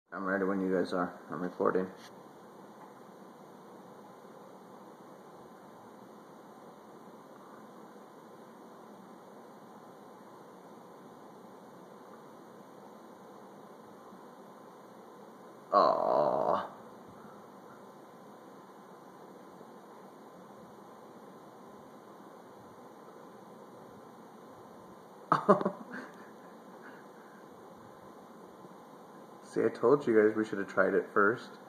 I'm ready when you guys are. I'm recording. Aww. See, I told you guys we should have tried it first.